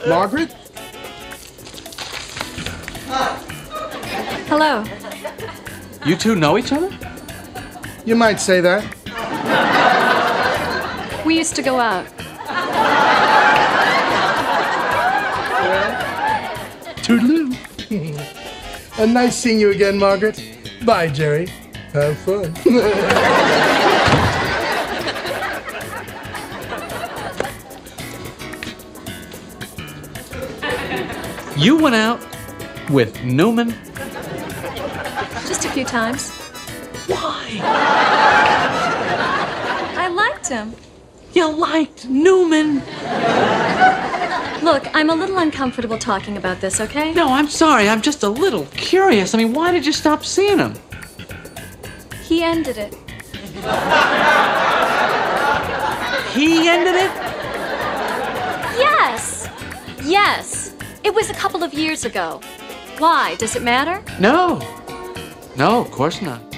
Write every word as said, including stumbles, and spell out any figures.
Margaret? Hello. You two know each other? You might say that. We used to go out. Toodaloo. And nice seeing you again, Margaret. Bye, Jerry. Have fun. You went out with Newman? Just a few times. Why? I liked him. You liked Newman? Look, I'm a little uncomfortable talking about this, okay? No, I'm sorry. I'm just a little curious. I mean, why did you stop seeing him? He ended it. He ended it? Yes. Yes. It was a couple of years ago. Why? Does it matter? No. No, of course not.